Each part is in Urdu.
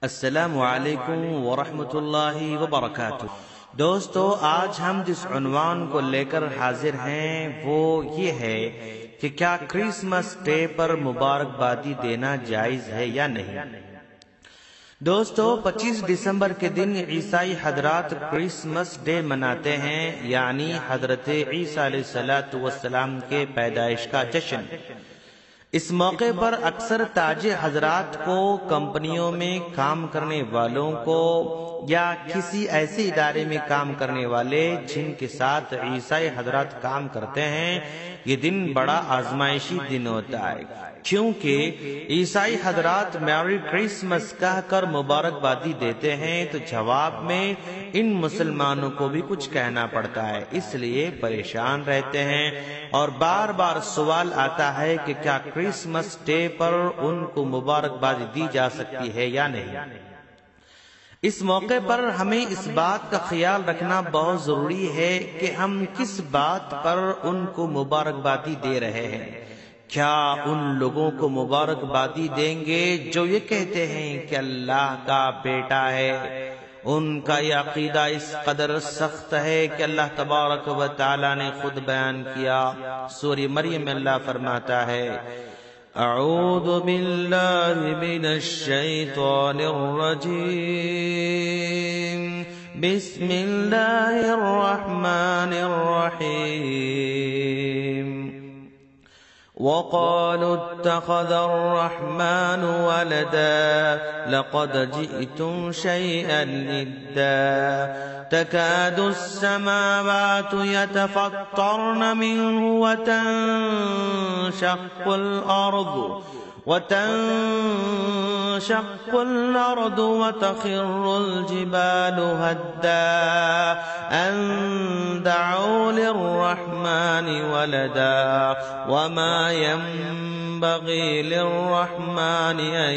السلام علیکم ورحمۃ اللہ وبرکاتہ۔ دوستو، آج ہم جس عنوان کو لے کر حاضر ہیں وہ یہ ہے کہ کیا کرسمس ڈے پر مبارکبادی دینا جائز ہے یا نہیں۔ دوستو، 25 دسمبر کے دن عیسائی حضرات کرسمس ڈے مناتے ہیں، یعنی حضرت عیسیٰ علیہ السلام کے پیدائش کا جشن۔ اس موقع پر اکثر تاجر حضرات کو، کمپنیوں میں کام کرنے والوں کو یا کسی ایسے ادارے میں کام کرنے والے جن کے ساتھ عیسائی حضرات کام کرتے ہیں، یہ دن بڑا آزمائشی دن ہوتا ہے، کیونکہ عیسائی حضرات میری کرسمس کہہ کر مبارکبادی دیتے ہیں تو جواب میں ان مسلمانوں کو بھی کچھ کہنا پڑتا ہے، اس لیے پریشان رہتے ہیں اور بار بار سوال آتا ہے کہ کیا کرسمس ڈے پر ان کو مبارکبادی دی جا سکتی ہے یا نہیں۔ اس موقع پر ہمیں اس بات کا خیال رکھنا بہت ضروری ہے کہ ہم کس بات پر ان کو مبارکبادی دے رہے ہیں۔ کیا ان لوگوں کو مبارکبادی دیں گے جو یہ کہتے ہیں کہ اللہ کا بیٹا ہے؟ ان کا یہ عقیدہ اس قدر سخت ہے کہ اللہ تبارک و تعالی نے خود بیان کیا۔ سورہ مریم میں اللہ فرماتا ہے، اعوذ باللہ من الشیطان الرجیم، بسم اللہ الرحمن الرحیم، وقالوا اتخذ الرحمن ولدا لقد جئتم شيئا إدا تكاد السماوات يتفطرن منه وتنشق الأرض وتخر الجبال هدا أن دعوا للرحمن ولدا وما ينبغي للرحمن أن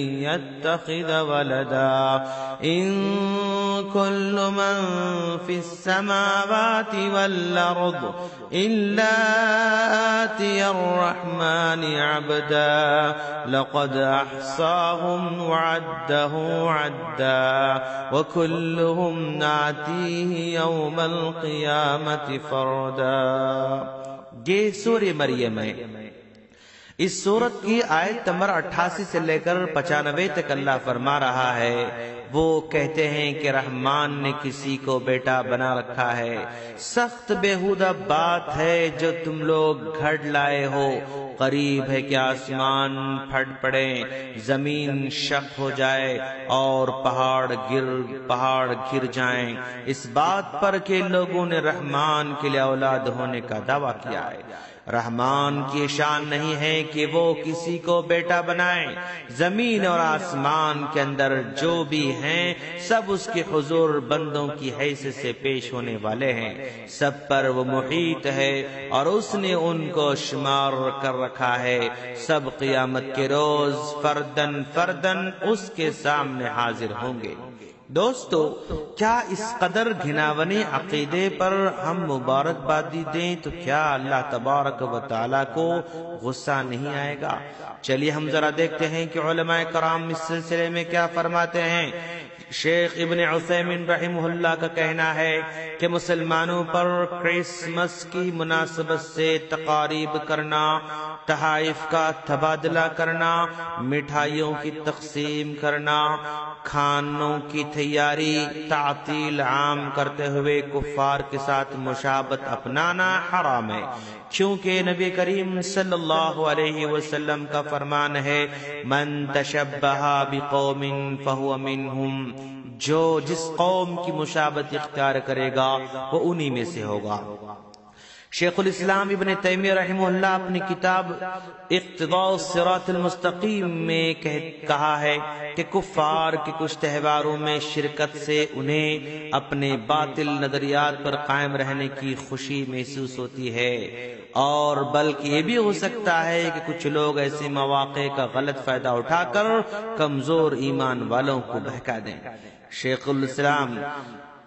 يتخذ ولدا إن كل من في السماوات والأرض إلا آتي الرحمن عبدا لقد أحصاهم وعدهم عدا وكلهم آتيه يوم القيامة فردا۔ یہ سورہ مریم ہے۔ اس سورت کی آیت نمبر 88 سے لے کر 95 تک اللہ فرما رہا ہے، وہ کہتے ہیں کہ رحمان نے کسی کو بیٹا بنا رکھا ہے۔ سخت بےہودہ بات ہے جو تم لوگ گھڑ لائے ہو۔ قریب ہے کہ آسمان پھٹ پڑے، زمین شق ہو جائے اور پہاڑ گر جائیں، اس بات پر کہ لوگوں نے رحمان کے لیے اولاد ہونے کا دعویٰ کیا ہے۔ رحمان کی شان نہیں ہے کہ وہ کسی کو بیٹا بنائے۔ زمین اور آسمان کے اندر جو بھی ہیں سب اس کے حضور بندوں کی حیثیت سے پیش ہونے والے ہیں، سب پر وہ محیط ہے اور اس نے ان کو شمار کر رکھا ہے۔ سب قیامت کے روز فردن فردن اس کے سامنے حاضر ہوں گے۔ دوستو، کیا اس قدر گھناونے عقیدے پر ہم مبارکبادی دیں تو کیا اللہ تبارک و تعالیٰ کو غصہ نہیں آئے گا؟ چلیے ہم ذرا دیکھتے ہیں کہ علماء کرام اس سلسلے میں کیا فرماتے ہیں۔ شیخ ابن عثیمین رحمہ اللہ کا کہنا ہے کہ مسلمانوں پر کرسمس کی مناسبت سے تقاریب کرنا، تحائف کا تبادلہ کرنا، مٹھائیوں کی تقسیم کرنا، کھانوں کی تیاری، تعطیل عام کرتے ہوئے کفار کے ساتھ مشابہت اپنانا حرام ہے، کیونکہ نبی کریم صلی اللہ علیہ وسلم کا فرمان ہے، من تشبہ بقوم فہو منہم، جو جس قوم کی مشابہت اختیار کرے گا وہ انہی میں سے ہوگا۔ شیخ الاسلام ابن تیمیہ رحمہ اللہ اپنی کتاب اقتداء الصراط المستقیم میں کہا ہے کہ کفار کے کچھ تہواروں میں شرکت سے انہیں اپنے باطل نظریات پر قائم رہنے کی خوشی محسوس ہوتی ہے، اور بلکہ یہ بھی ہو سکتا ہے کہ کچھ لوگ ایسے مواقع کا غلط فائدہ اٹھا کر کمزور ایمان والوں کو بہکا دیں۔ شیخ الاسلام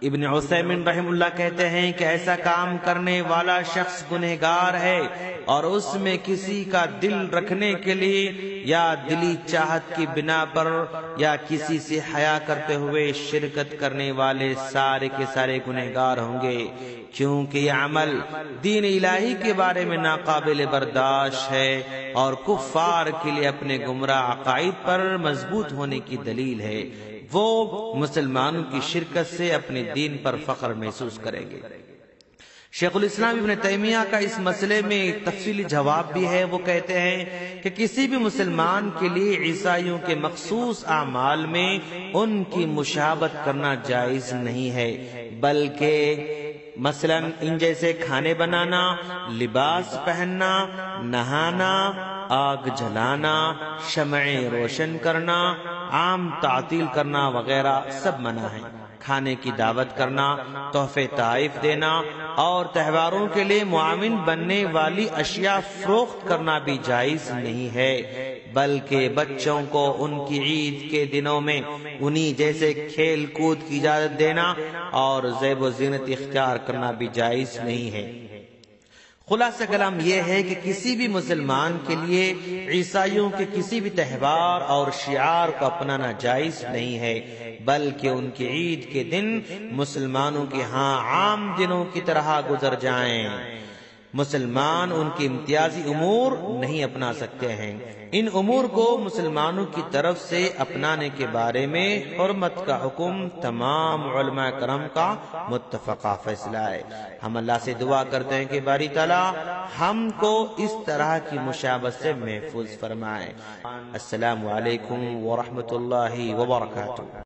ابن عثیمین رحم اللہ کہتے ہیں کہ ایسا کام کرنے والا شخص گنہگار ہے، اور اس میں کسی کا دل رکھنے کے لیے یا دلی چاہت کی بنا پر یا کسی سے حیا کرتے ہوئے شرکت کرنے والے سارے کے سارے گنہگار ہوں گے، کیونکہ یہ عمل دین الہی کے بارے میں ناقابل برداشت ہے اور کفار کے لیے اپنے گمراہ عقائد پر مضبوط ہونے کی دلیل ہے۔ وہ مسلمانوں کی شرکت سے اپنے دین پر فخر محسوس کریں گے۔ شیخ الاسلام ابن تیمیہ کا اس مسئلے میں تفصیلی جواب بھی ہے۔ وہ کہتے ہیں کہ کسی بھی مسلمان کے لیے عیسائیوں کے مخصوص اعمال میں ان کی مشابہت کرنا جائز نہیں ہے، بلکہ مثلا ان جیسے کھانے بنانا، لباس پہننا، نہانا، آگ جلانا، شمعیں روشن کرنا، عام تعطیل کرنا وغیرہ سب منع ہیں۔ کھانے کی دعوت کرنا، تحفے تحائف دینا اور تہواروں کے لیے معاون بننے والی اشیاء فروخت کرنا بھی جائز نہیں ہے، بلکہ بچوں کو ان کی عید کے دنوں میں انہی جیسے کھیل کود کی اجازت دینا اور زیب و زینت اختیار کرنا بھی جائز نہیں ہے۔ خلاصہ کلام یہ ہے کہ کسی بھی مسلمان کے لیے عیسائیوں کے کسی بھی تہوار اور شعار کو اپنانا جائز نہیں ہے، بلکہ ان کی عید کے دن مسلمانوں کے ہاں عام دنوں کی طرح گزر جائیں۔ مسلمان ان کے امتیازی امور نہیں اپنا سکتے ہیں۔ ان امور کو مسلمانوں کی طرف سے اپنانے کے بارے میں حرمت کا حکم تمام علماء کرام کا متفقہ فیصلہ ہے۔ ہم اللہ سے دعا کرتے ہیں کہ باری تعالیٰ ہم کو اس طرح کی مشابہت سے محفوظ فرمائے۔ السلام علیکم ورحمۃ اللہ وبرکاتہ۔